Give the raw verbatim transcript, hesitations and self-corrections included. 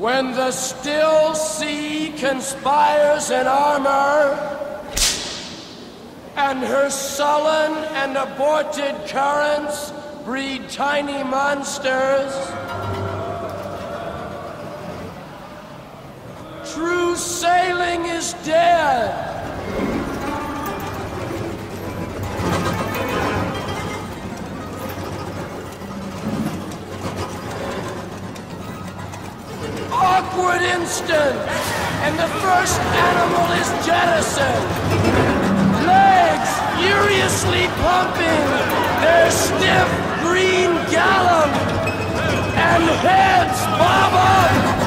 When the still sea conspires in armor, and her sullen and aborted currents breed tiny monsters, true sailing is dead. Awkward instant, and the first animal is jettisoned. Legs furiously pumping their stiff green gallop, and heads bob up